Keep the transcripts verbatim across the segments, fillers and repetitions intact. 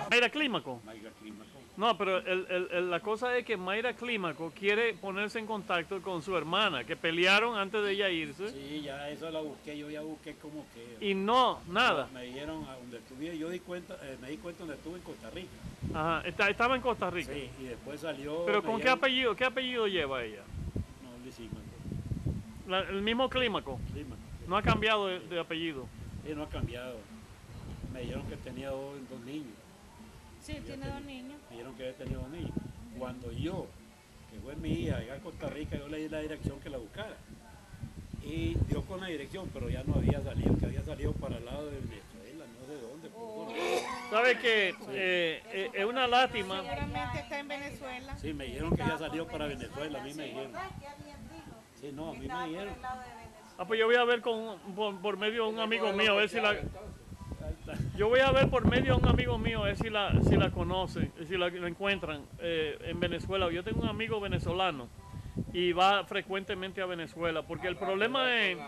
Mayra Clímaco. Mayra Clímaco. No, pero el, el, el, la cosa es que Mayra Clímaco quiere ponerse en contacto con su hermana, que pelearon antes de ella irse. Sí, ya eso la busqué, yo ya busqué como que... Y no, nada. Me dijeron a donde estuve, yo di cuenta, eh, me di cuenta donde estuve en Costa Rica. Ajá, está, estaba en Costa Rica. Sí, y después salió... ¿Pero con qué dieron... apellido, qué apellido lleva ella? No, Licímaco. La, el mismo Clímaco. Clímaco. No ha cambiado de, de apellido. Sí, no ha cambiado. Me dijeron que tenía dos, dos niños. Sí, tiene tenía, dos niños. Me dijeron que había tenido dos niños. Cuando yo, que fue mi hija, llegué a Costa Rica, yo le di la dirección que la buscara. Y dio con la dirección, pero ya no había salido, que había salido para el lado de Venezuela, no sé dónde. Oh. ¿Sabe que sí. eh, eh, es una lástima? Seguramente está en Venezuela. Sí, me dijeron que había salido para Venezuela, a mí me dijeron. Sí, no, a mí me dijeron. Ah, pues yo voy a ver con, por, por medio de un amigo mío, a ver si la... Yo voy a ver por medio de un amigo mío, a ver si la, si la conocen, si la, la encuentran eh, en Venezuela. Yo tengo un amigo venezolano y va frecuentemente a Venezuela, porque el problema es...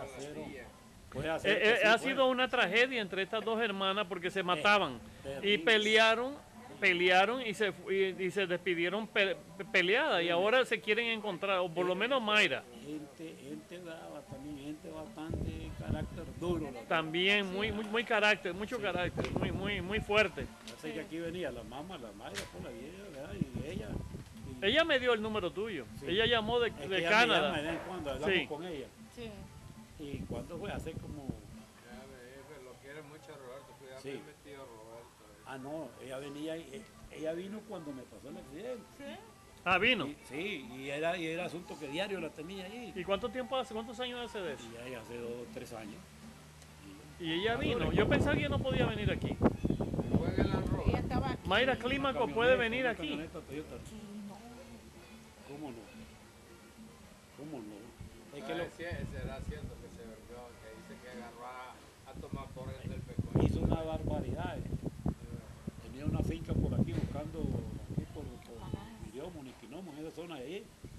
Eh, eh, ha sido una tragedia entre estas dos hermanas porque se mataban y pelearon, pelearon y se, y, y se despidieron pe, peleadas y ahora se quieren encontrar, o por lo menos Mayra. Gente, gente brava también, gente bastante carácter duro. También muy, muy, muy carácter, mucho carácter, muy, muy, muy fuerte. Así que aquí venía la mamá, la Mayra, por la vieja, ¿verdad? Y ella. Y... Ella me dio el número tuyo. Sí. Ella llamó de, es de ella Canadá. Me llama, ¿eh? Cuando hablamos sí. con ella. Sí. ¿Y cuándo fue? Hace como... Ya, me, lo quiere mucho Roberto, pues ya sí. me metió Roberto. ¿Eh? Ah, no, ella venía, ella vino cuando me pasó el accidente. ¿Sí? Ah, vino. Y, sí, y era, y era asunto que diario la tenía ahí. ¿Y cuánto tiempo hace? ¿Cuántos años hace de eso? Y ya hace dos o tres años. Y, y ella vino. Yo pensaba que ella no podía venir aquí. Fue en el arroz. Ella estaba aquí. Mayra Clímaco puede venir aquí. Aquí no. ¿Cómo no? ¿Cómo no? Es No, que lo... será cierto que se verbió, que dice que agarró a, a tomar por el del pecueño. Hizo una barbaridad. Eh. Tenía una finca por aquí buscando, aquí por, por Miriomo, Niquinomo, en esa zona de ahí.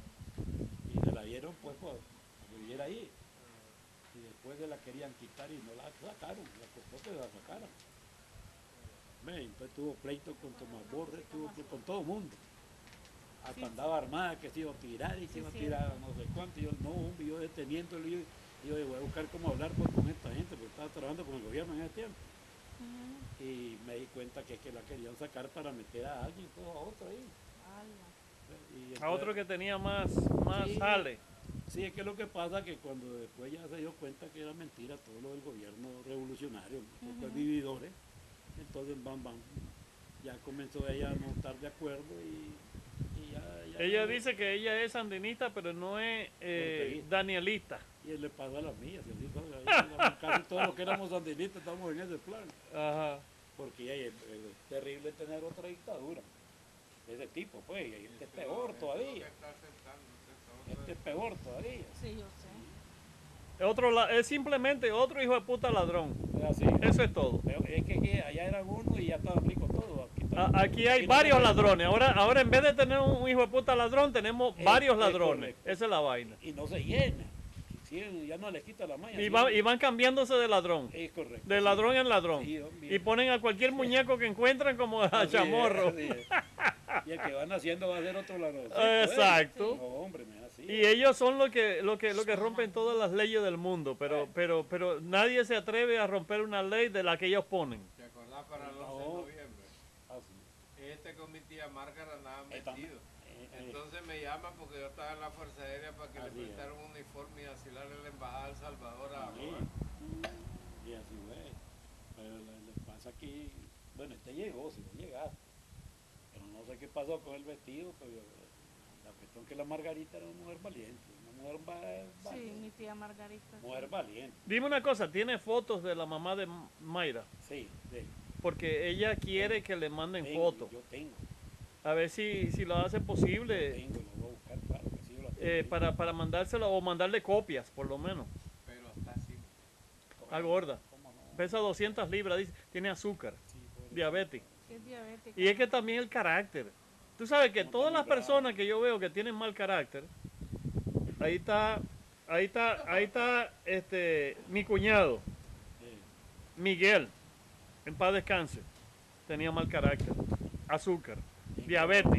Y se la dieron pues para que viviera ahí. Y después se la querían quitar y no la sacaron, la costó que la sacaran. Entonces tuvo pleito con Tomás Borges, tuvo con todo el mundo. Hasta sí. Andaba armada que se iba a tirar y se sí, iba a tirar sí. no sé cuánto. Y yo no, hombre, yo deteniéndolo, yo, yo voy a buscar cómo hablar pues, con esta gente, porque estaba trabajando con el gobierno en ese tiempo. Uh -huh. Y me di cuenta que es que la querían sacar para meter a alguien, pues, a otro ahí. Y entonces, a otro que tenía más, más sí, jale. Sí, es que lo que pasa es que cuando después ya se dio cuenta que era mentira todo lo del gobierno revolucionario, uh -huh. los vividores, entonces van, van, ya comenzó ella a no estar de acuerdo y, y ya, ya... Ella dice que ella es sandinista, pero no es eh, danielista. Y él le pasa a las mías, y así son, casi todos los que éramos sandinistas estamos en ese plan. Ajá. Porque es, es terrible tener otra dictadura de ese tipo, pues, y este es peor todavía. Este es peor todavía. Sí, yo sé. Otro, es simplemente otro hijo de puta ladrón. Así. Eso es todo. Pero es que allá eran uno y ya estaban ricos todos. Aquí, a, aquí hay aquí varios no ladrones. Ahora, ahora en vez de tener un hijo de puta ladrón, tenemos es, varios ladrones. Es Esa es la vaina. Y no se llena. Sí, ya no les quita la maña. Y, va, y van cambiándose de ladrón. Es correcto. De ladrón sí. en ladrón. Sí, y ponen a cualquier muñeco que encuentran como a así chamorro. Es, es. Y el que van haciendo va a ser otro ladrón. Exacto. ¿Eh? No, hombre, me así. Y ellos son los que, lo que, lo que rompen todas las leyes del mundo, pero, eh. pero, pero nadie se atreve a romper una ley de la que ellos ponen. ¿Te acordás para el once de noviembre? Así. Este con mi tía Márgara andaba metido. Entonces me llaman porque yo estaba en la Fuerza Aérea para que así le prestaran un uniforme y asilarle a la Embajada de El Salvador a sí. Y así fue. Pero le pasa aquí, bueno, este llegó, si no llegar. Pero no sé qué pasó con el vestido, pero la cuestión que la Margarita era una mujer valiente. Una mujer va, sí, mi tía Margarita. Mujer sí. valiente. Dime una cosa, ¿tiene fotos de la mamá de Mayra? Sí, sí. Porque ella quiere que le manden tengo, fotos. Yo tengo. A ver si, si lo hace posible. Yo tengo, lo voy a buscar, claro que sí, yo la tengo. Eh, para, para mandárselo o mandarle copias, por lo menos. Pero está así. Está gorda. No? Pesa doscientas libras, dice, tiene azúcar, sí, diabetes. Es diabética. Y es que también el carácter. Tú sabes que todas las personas que yo veo que tienen mal carácter, ahí está, ahí está, ahí está este, mi cuñado, sí. Miguel, en paz descanse. tenía mal carácter, azúcar, diabetes.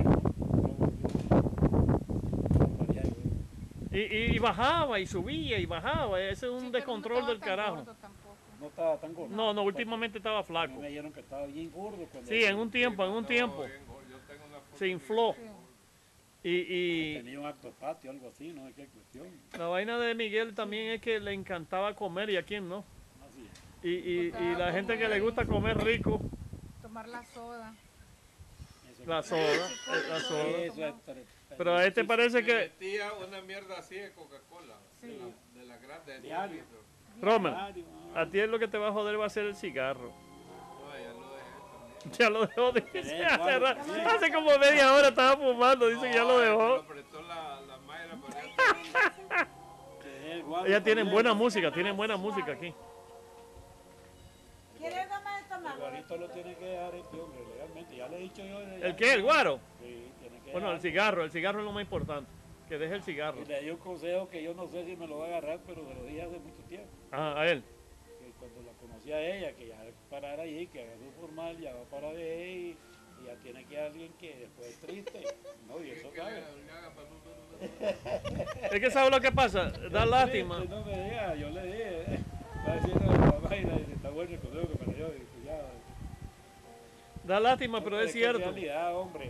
Y, y, y bajaba y subía y bajaba, ese es un Sí, pero descontrol no del estaba tan carajo. gordo tampoco. No estaba tan gordo. No, no, últimamente estaba A mí flaco. me dijeron que estaba bien gordo. Cuando Sí, en un tiempo, en un tiempo. Yo tengo una foto Se infló. Sí. Y, y tenía un acto patio, algo así, no sé qué cuestión. la vaina de Miguel también es que le encantaba comer y a quién no. Así es. Y, y, y la gente que le gusta comer rico, Tomar la soda. Eso la es- soda, eh, la soda. Eso es tre- Pero a este parece Me que, metía una mierda así de Coca-Cola, Sí. de, la, de la grande, de Diario. diez litros. Romer, Diario, ah. a ti es lo que te va a joder va a ser el cigarro. No, ya lo dejé también. Ya lo dejó, dice, Tenés hace, igual, ra- sí. hace como media hora estaba fumando, dice que ya lo Me dejó. lo prestó la, la Mayra, pero ya Que es guardo Ellas tienen también. buena música, tienen buena música aquí. ¿Quieres tomar esto El más? guarito lo tiene que dejar este hombre legalmente. Ya le he dicho yo. ¿El qué? ¿El guaro? Sí, tiene que Bueno, el dejar. cigarro, el cigarro es lo más importante, que deje el cigarro. Y le di un consejo que yo no sé si me lo va a agarrar, pero se lo dije hace mucho tiempo. Ah, a él. Que cuando la conocí a ella, que ya parara allí, que haga su formal, ya va para de ahí, y ya tiene que alguien que después es triste. No, y eso que sabe. le, le haga pa- Es que ¿sabe lo que pasa? Da lástima. No me diga, yo le dije, va diciendo a la vaina, y está bueno el consejo que me dio, y pues ya. Da lástima, pero es que cierto. realidad, hombre.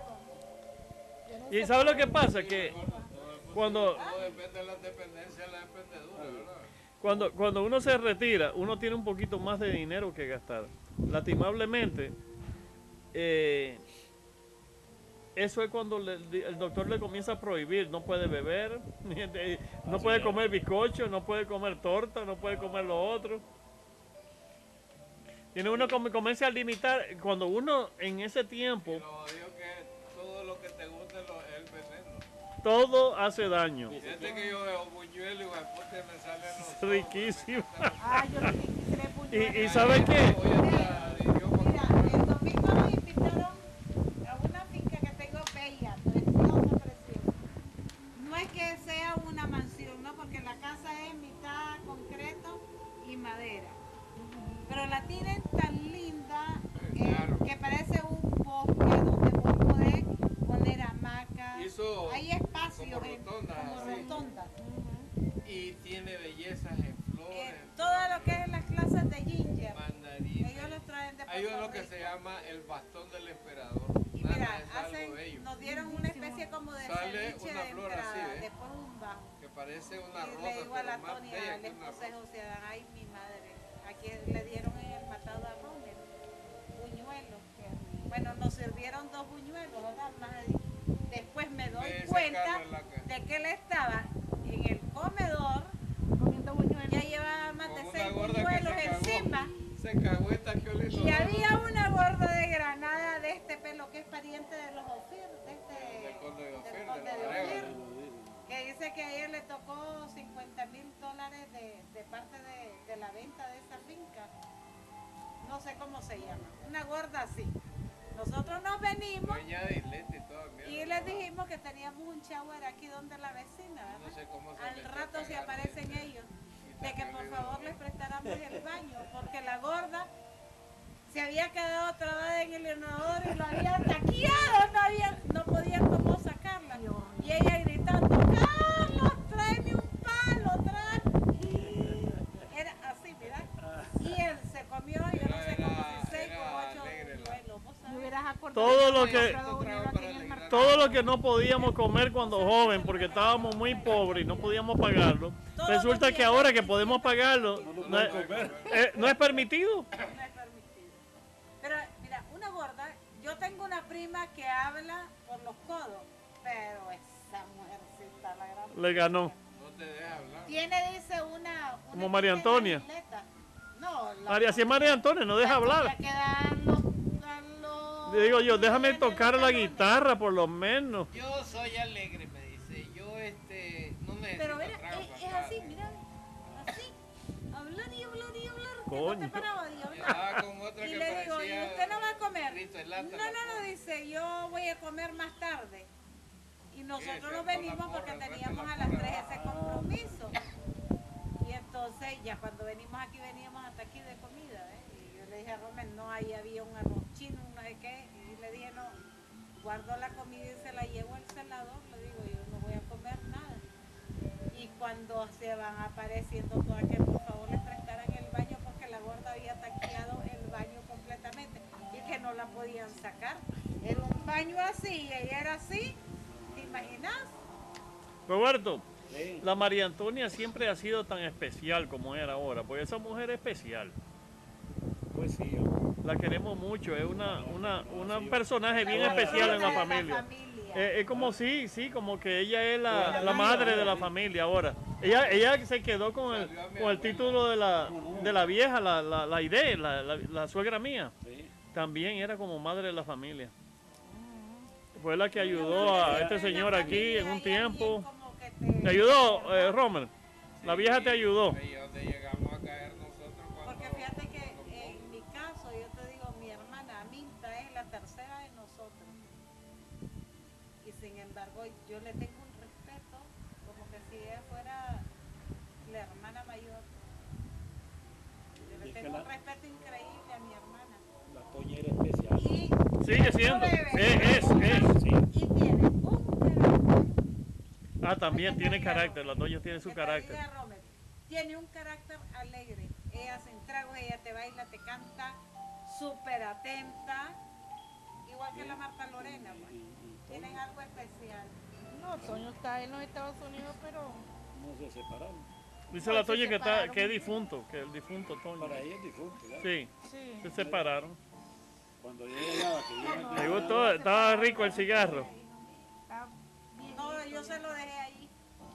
¿Y sabe lo que pasa? Que cuando, Todo depende de la dependencia de la dependedura, ¿verdad? cuando, cuando uno se retira, uno tiene un poquito más de dinero que gastar. Lastimablemente, eh, eso es cuando le- el doctor le comienza a prohibir, no puede beber, no Así puede es. comer bizcocho, no puede comer torta, no puede comer lo otro. Tiene uno que comienza a limitar, cuando uno en ese tiempo, Y lo jodido que todo lo que te guste lo- es el veneno. todo hace daño. Fíjate que yo veo buñuelo y guapote me salen los ojos. Riquísimo. Ah, yo lo que quisiera es Y, buñuelos. y ¿sabe qué? Voy hasta idioma. Mira, el domingo nos invitaron a una finca que tengo bella, preciosa, preciosa. No es que sea una mansión, ¿no? Porque la casa es mitad concreto y madera. Pero la tienen tan linda eh, Claro. que parece un bosque donde vos podés poner hamacas. Hizo Hay espacios como en- rotondas, como así. rotondas. Y tiene bellezas en flores, Eh, todo lo que es las clases de ginger. mandarines. Ellos los traen de Hay Puerto uno que Rico. se llama el bastón del emperador. Y Nada mira, más es algo hacen, bello. nos dieron una especie como de Sale ceviche una de flor entrada, así, ¿eh? después un bajo. Que parece una Y rosa, le digo a la pero más Tony, bella al que una esposo de rosa. José Adán, ay mi madre, aquí le dieron en el matado a Romer, buñuelos. Bueno, nos sirvieron dos buñuelos, ¿verdad? Más ahí. Después me doy Ve ese cuenta carro en la ca- de que él estaba en el comedor, Comiendo buñuelos. ya llevaba más de Con seis una gorda que buñuelos se cagó. encima. Se cagó esta que olía Y había una gorda de Granada de este pelo que es pariente de los Ofir, de este, Del conde de Ofir, del de conde los de Arevalo. Ofir, que dice que a ella le tocó cincuenta mil dólares de, de parte de, de la venta de esa finca. No sé cómo se llama, una gorda así. Nosotros nos venimos Dueña de isleta y toda mierda. y les dijimos que teníamos un shower aquí donde la vecina, No ¿verdad? sé cómo se Al metió a rato se cagar, aparecen dice. ellos, Y de que también por le favor digo, les prestáramos el baño, porque la gorda se había quedado trabada en el inodoro y lo habían taqueado, no, había, no podían cómo sacarla. Y ella gritando, Carlos, tráeme un palo, tráeme. Era así, mira. Y él se comió, yo no sé cómo si seis Era- o ocho era alegre la- buñuelos, ¿vos Me sabés? hubieras acordado Todo que lo había que- comprado buñuelos aquí en el mercado. Todo lo que no podíamos comer cuando joven porque estábamos muy pobres y no podíamos pagarlo, resulta que ahora que podemos pagarlo, no es, eh, no es permitido. No es permitido. Pero mira, una gorda, yo tengo una prima que habla por los codos, pero esa mujercita la gran. Le ganó. No te deja hablar. Tiene, dice, una. una Como María pequeña Antonia. isleta. No, la. María, si es María Antonia, no deja hablar. La que dan los, dan los- Le digo yo, déjame los tocar la talones. guitarra por lo menos. Yo soy alegre, me dice. Yo este no necesito Pero mira, trago es, para es acá. así, mira. Así. Hablar y hablar y hablar. Que no Coño. te paraba de hablar. Llegaba con otra Y que le digo, ¿y parecía usted no va a comer? grito en lata, No, la no, no, pobre. dice, yo voy a comer más tarde. Y nosotros se nos armó la venimos porque porra, el resto teníamos la a las porra. tres ese compromiso. Y entonces ya cuando venimos aquí, veníamos hasta aquí de comida, ¿eh? Y yo Yo le dije a Romer, no, ahí había un arroz chino, no sé qué, y le dije, no, guardo la comida y se la llevo al celador, le digo, yo no voy a comer nada. Y cuando se van apareciendo todas, que por favor le prestaran el baño porque la gorda había taqueado el baño completamente y que no la podían sacar. Era un baño así y ella era así, ¿te imaginas? Roberto, Sí. la María Antonia siempre ha sido tan especial como era ahora, porque esa mujer es especial. Pues sí, La queremos mucho, es una, una, una- un Sí. personaje bien La especial en la gorda de familia. familia. Eh, es como sí, sí, como que ella es la, La la madre de la sí. familia ahora. Ella, ella se quedó con el, con el título de la, de la vieja, la, la, la idea, la, la, la suegra mía. sí. También era como madre de la familia. Fue la que ayudó a este señor aquí en un tiempo. ¿Te ayudó, eh, Romer? La vieja te ayudó. Ahí es donde llegamos a caer nosotros cuando... Porque fíjate que en mi caso, yo te digo, mi hermana Aminta es la tercera de nosotros. Y sin embargo, yo le tengo un respeto, como que si ella fuera la hermana mayor. Yo le Es que tengo la- un respeto increíble a mi hermana. La Toña era especial. Y Sigue siendo. Es, es, es. Sí. y tiene un carácter. Ah, también Oye, tiene te carácter, digo, la doña tiene su que te carácter. diga, Romer, tiene un carácter alegre. Ella se trago, ella te baila, te canta, súper atenta. Igual que la Marta Lorena, pues. Y, y Tienen Toña algo especial. No, Toño está en los Estados Unidos, pero no se separaron. Dice No, la se Toña que, está, separaron. que es difunto, que el difunto Toño. Para ella es difunto, ¿verdad? Sí, sí. se separaron. Cuando yo llegaba, que yo No, me Le gustó, estaba rico el cigarro. Está bien. No, yo se lo dejé ahí.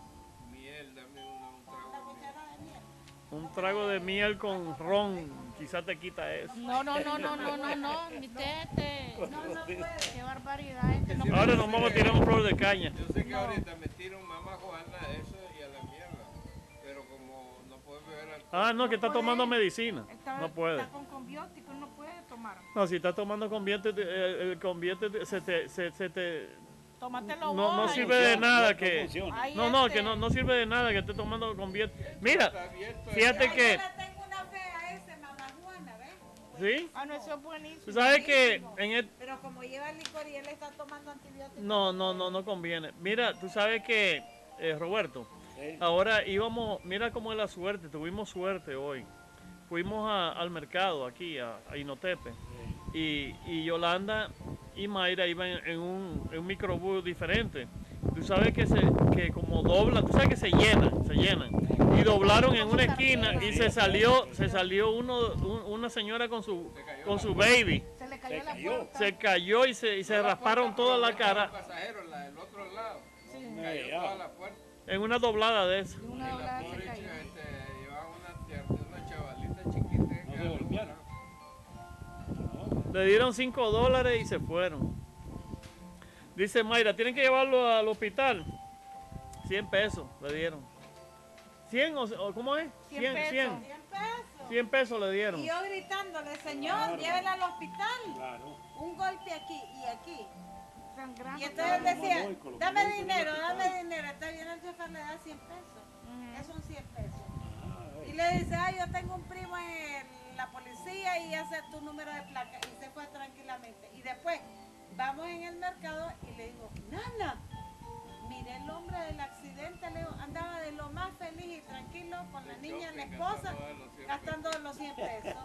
Miel, dame una, un trago Una de miel. cuchara de miel. Un trago de miel con ron, quizá te quita eso. No, no, no, no, no, no, no, mi tete. No, no puede. Qué barbaridad, este no Ahora nos vamos a tirar un flor de caña. Yo sé que No. ahorita metieron mamá Juana a eso y a la mierda, pero como no puede beber alcohol. Ah, no, que está No tomando puede. medicina. Está, No puede. está con conbiótico, no puede tomar. No, si está tomando convierte, el convierte se te, se, se te... Tómatelo No, no vos. sirve de nada que... funciona. Ay, No, no, este. que no, no sirve de nada que esté tomando convierte. Mira, Está abierto. fíjate Ay, que... yo le tengo una fe a ese, mamá Juana, ¿ves? ¿Sí? Ah, no, eso es buenísimo. Tú sabes que en el... Pero como lleva licor y él está tomando antibióticos. No, no, no, no conviene. Mira, tú sabes que, eh, Roberto, Sí. ahora íbamos, mira cómo es la suerte, tuvimos suerte hoy. Fuimos a- al mercado aquí, a, a Inotepe, y, y Yolanda y Mayra iban en, en un, en un microbús diferente. Tú sabes que, se, que como doblan, tú sabes que se llenan, se llenan. Y doblaron en una esquina y se salió, se salió uno, un- una señora con su, con su baby. Se le cayó Se la cayó. puerta. Se cayó y se, y se rasparon toda la cara Los pasajeros, la del otro lado. Sí. Cayó Ya. toda la puerta. en una doblada de eso. De Y una la doblada se pobre cayó. chica, este, llevaba una, tier- una chavalita chiquita. que No se agarró golpearon. una- No, Le dieron cinco dólares y se fueron. Dice Mayra, tienen que llevarlo al hospital. cien pesos le dieron. cien o, o ¿cómo es? cien cien, pesos. cien. cien pesos. cien pesos le dieron. Y yo gritándole, señor, Claro. llévela al hospital. claro. Un golpe aquí y aquí. Sangrando. Y entonces él Como decía, loco, lo que dame loco en el dinero, hospital. dame dinero. Está bien, el chofer le da cien pesos. Ujú. Esos son cien pesos. Ah, Y le dice, ay, yo tengo un primo en la policía y hace tu número de placa. Y se fue tranquilamente. Y después, vamos en el mercado y le digo, Nana, mire el hombre del accidente, le digo, andaba de lo más feliz y tranquilo con la De niña, la shopping, esposa, gastando de los cien gastando los cien pesos.